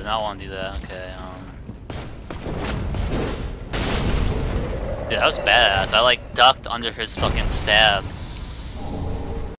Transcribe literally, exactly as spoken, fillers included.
did not want to do that. Okay. Um. Dude, that was badass. I like ducked under his fucking stab.